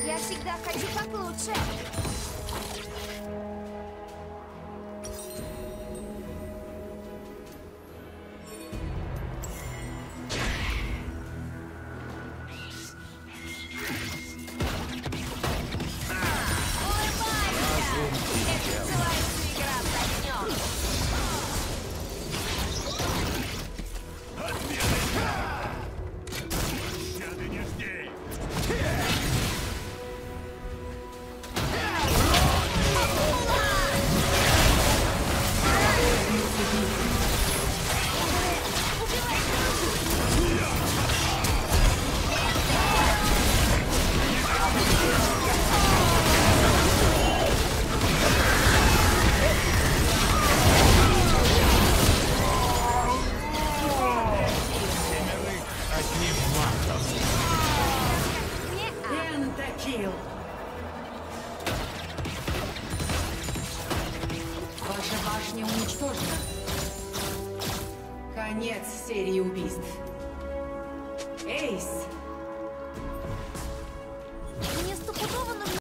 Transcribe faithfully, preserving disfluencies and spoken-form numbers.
Я всегда хочу как лучше. Пентакилл. Ваша башня уничтожена. Конец серии убийств. Эйс.